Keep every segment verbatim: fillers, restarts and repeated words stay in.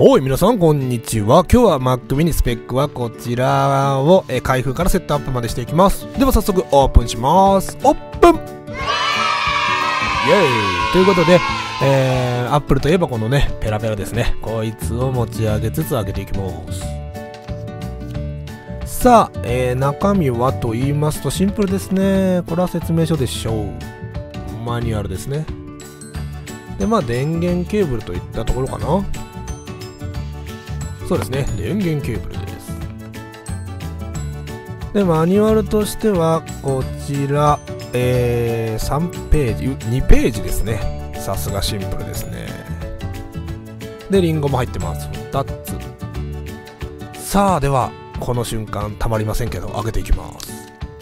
おい皆さんこんにちは。今日は Mac mini スペックはこちらを、えー、開封からセットアップまでしていきます。では早速オープンします。オープンイエーイということで、えー、Apple といえばこのねペラペラですね。こいつを持ち上げつつ開けていきます。さあ、えー、中身はと言いますとシンプルですね。これは説明書でしょう。マニュアルですね。でまあ電源ケーブルといったところかな。そうですね、電源ケーブルです。でマニュアルとしてはこちら、えー、さんページにページですね。さすがシンプルですね。でリンゴも入ってます。ふたつ。さあではこの瞬間たまりませんけど開けていきます。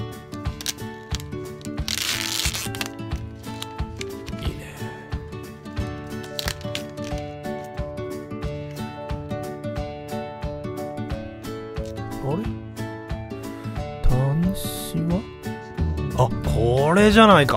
あれ端子はあ、これじゃないか。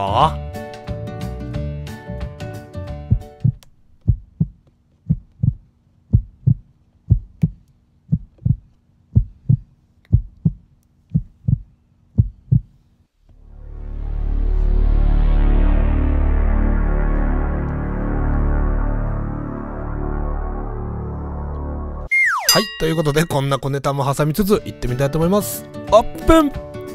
はい、ということでこんな小ネタも挟みつつ行ってみたいと思います。オープン。い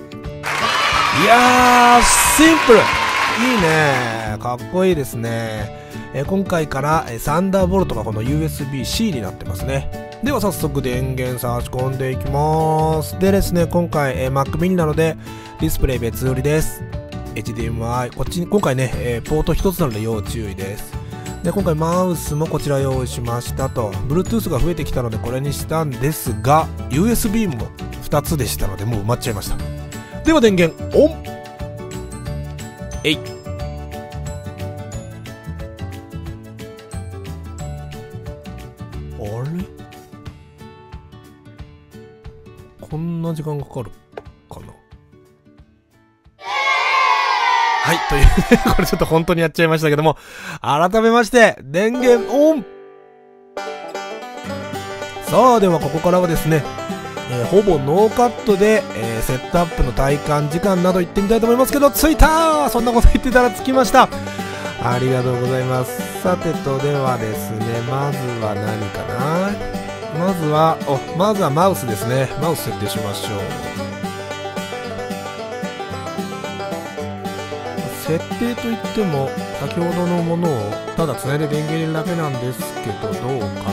やーシンプルいいね、かっこいいですね。えー、今回からサンダーボルトがこの ユーエスビーシー になってますね。では早速電源差し込んでいきます。でですね、今回、えー、Mac mini なのでディスプレイ別売りです。 エイチディーエムアイ こっちに今回ね、えー、ポートひとつなので要注意です。で今回マウスもこちら用意しましたと。 Bluetooth が増えてきたのでこれにしたんですが ユーエスビー もふたつでしたのでもう埋まっちゃいました。では電源オン。えい。あれこんな時間かかるかな。はい、というね、これちょっと本当にやっちゃいましたけども、改めまして、電源オン。さあ、ではここからはですね、えー、ほぼノーカットで、えー、セットアップの体感時間など言ってみたいと思いますけど、着いたー。そんなこと言ってたら着きました。ありがとうございます。さてと、ではですね、まずは何かな。まずは、お、まずはマウスですね。マウス設定しましょう。設定といっても先ほどのものをただつないで電源入れるだけなんですけど、どうかな。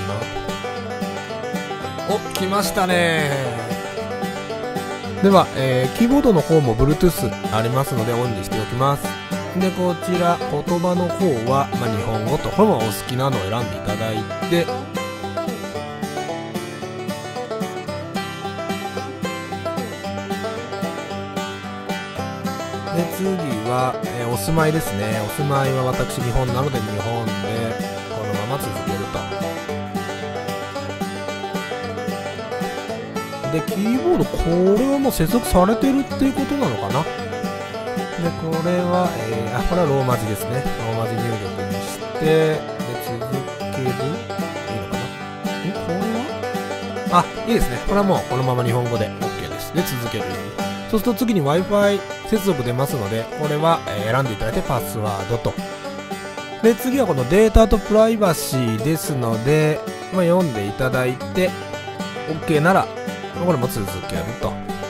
お、来ましたね。では、えー、キーボードの方も Bluetooth ありますのでオンにしておきます。でこちら言葉の方は、まあ、日本語とこれもお好きなのを選んでいただいて、で次は、えー、お住まいですね。お住まいは私日本なので日本でこのまま続けると。でキーボードこれはもう接続されてるっていうことなのかな。でこれは、えー、あこれはローマ字ですね。ローマ字入力にしてで続けるいいのかな。えこれはあいいですね。これはもうこのまま日本語で OK です。で続ける。そうすると次に Wi-Fi 接続出ますので、これは選んでいただいてパスワードと。で次はこのデータとプライバシーですので、まあ、読んでいただいて OK ならこれも続けると。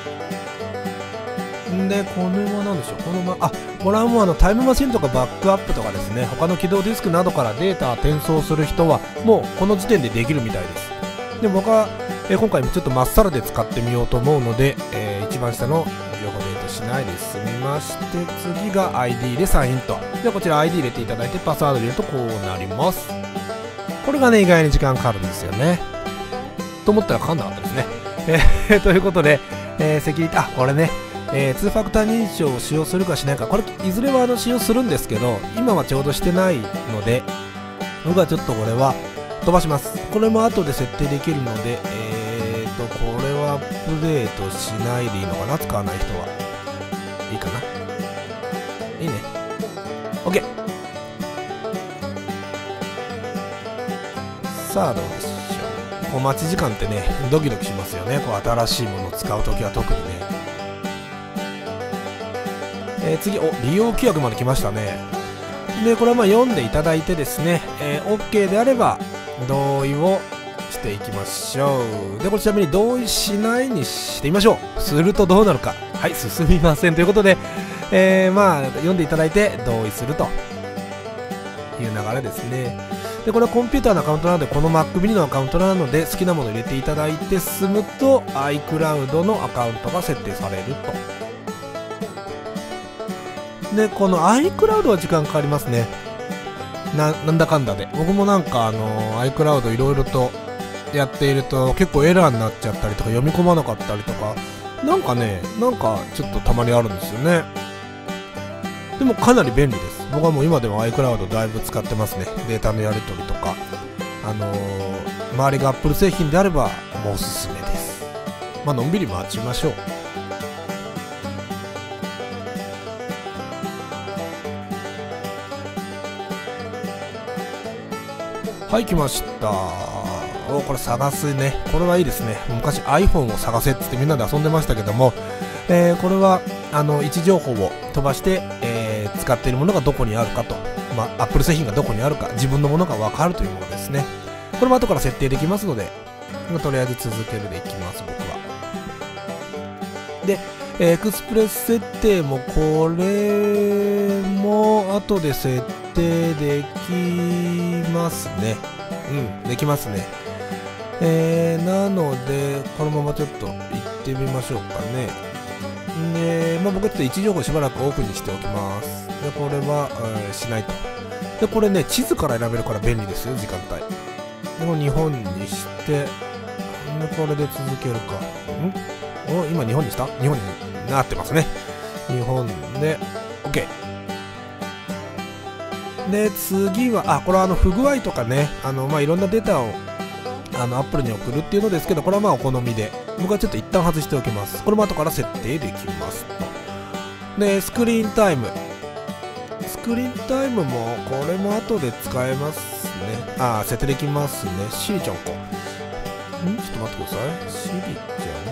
んでこれは何でしょう。このまあこれはもうあのタイムマシンとかバックアップとかですね、他の起動ディスクなどからデータを転送する人はもうこの時点でできるみたいです。で僕はえ今回ちょっとまっさらで使ってみようと思うので、えー、一番下の情報デートしないで済みまして、次が アイディー でサインと。でこちら アイディー 入れていただいてパスワード入れるとこうなります。これがね意外に時間かかるんですよね。と思ったらかかんなかったですね。えー、ということで、えー、セキュリティあこれね、えー、ツーファクター認証を使用するかしないか、これいずれはあの使用するんですけど今はちょうどしてないので僕はちょっとこれは飛ばします。これも後で設定できるので、えーとこれはアップデートしないでいいのかな。使わない人はいいかな。いいね。 OK。 さあどうでしょう。 こう待ち時間ってねドキドキしますよね。こう新しいものを使うときは特にね。えー、次、お利用規約まで来ましたね。でこれはまあ読んでいただいてですね、えー、OK であれば同意をしていきましょう。でこれちなみに同意しないにしてみましょう。するとどうなるか。はい、進みませんということで、えー、まあ読んでいただいて同意するという流れですね。でこれはコンピューターのアカウントなので、この Mac mini のアカウントなので好きなものを入れていただいて進むと iCloud のアカウントが設定されると。でこの iCloud は時間かかりますね。な, なんだかんだで僕もなんかあの iCloud いろいろとやっていると結構エラーになっちゃったりとか読み込まなかったりとかなんかねなんかちょっとたまにあるんですよね。でもかなり便利です。僕はもう今でも iCloud だいぶ使ってますね。データのやり取りとかあのー、周りが Apple 製品であればもうおすすめです。まあのんびり待ちましょう。はい来ました。おこれ探すね。これはいいですね。昔 iPhone を探せっつってみんなで遊んでましたけども、えー、これはあの位置情報を飛ばして、えー、使っているものがどこにあるかと、まあ、Apple 製品がどこにあるか自分のものが分かるというものですね。これも後から設定できますのでとりあえず続けるでいきます僕は。でエクスプレス設定もこれも後で設定できますね。うんできますね。えー、なのでこのままちょっと行ってみましょうかね。で、まあ、僕はちょっと位置情報しばらくオフにしておきます。でこれは、えー、しないと。でこれね地図から選べるから便利ですよ時間帯。でも日本にしてでこれで続けるか。んお今日本にした日本になってますね。日本で OK。で次はあこれはあの不具合とかねあの、まあ、いろんなデータをあの Apple に送るっていうのですけど、これはまあお好みで僕はちょっと一旦外しておきます。これも後から設定できますと。でスクリーンタイムスクリーンタイムもこれも後で使えますね。ああ設定できますね。シリちゃんかんちょっと待ってください。シリち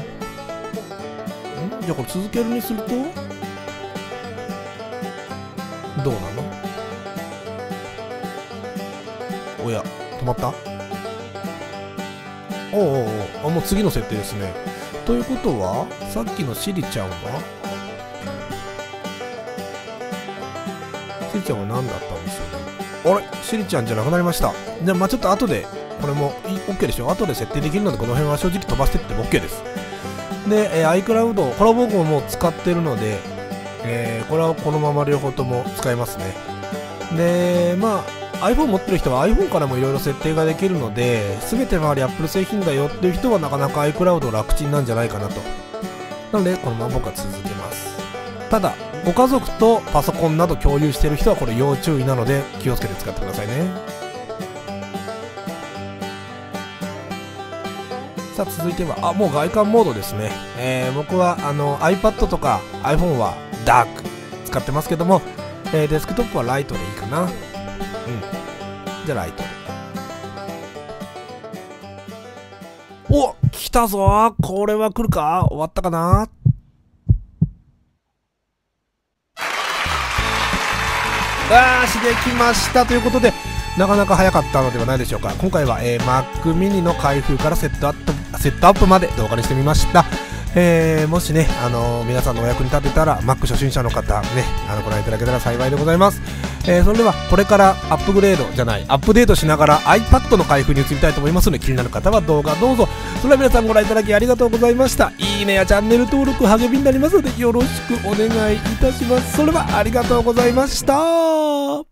ゃんんじゃあこれ続けるにするとどうなの。おや止まった。おうおうおうあもう次の設定ですね。ということはさっきのシリちゃんはシリちゃんは何だったんでしょうね。あれシリちゃんじゃなくなりました。じゃあまあちょっと後でこれも OK でしょ。後で設定できるのでこの辺は正直飛ばしてって OK です。で、えー、iCloud これは僕ももう使ってるので、えー、これはこのまま両方とも使えますね。でまあiPhone 持ってる人は iPhone からもいろいろ設定ができるので全て周り Apple 製品だよっていう人はなかなか iCloud 楽ちんなんじゃないかなと。なのでこのまま僕は続けます。ただご家族とパソコンなど共有している人はこれ要注意なので気をつけて使ってくださいね。さあ続いてはあもう外観モードですね。えー、僕はあの iPad とか iPhone はダーク使ってますけども、えー、デスクトップはライトでいいかな。うんじゃあライトで。お来たぞ。これは来るか。終わったかな。あーしできましたということでなかなか早かったのではないでしょうか。今回は、えー、Mac mini の開封からセットアップセットアップまで動画にしてみました。えー、もしね、あのー、皆さんのお役に立てたら Mac 初心者の方ねあのご覧いただけたら幸いでございます。えー、それではこれからアップグレードじゃないアップデートしながら iPad の開封に移りたいと思いますので気になる方は動画どうぞ。それでは皆さんご覧いただきありがとうございました。いいねやチャンネル登録励みになりますのでよろしくお願いいたします。それではありがとうございました。